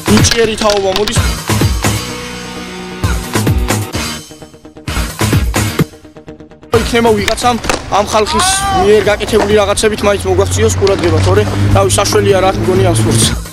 ნიჭიერი თაობა მოდის. იქნება ვიღაცამ ამ ხალხის მიერ გაკეთებული რაღაცებით მაინც მოგვაქციოს ყურადღება, თორე თავი საშველი არა მგონი ამ სპორტს.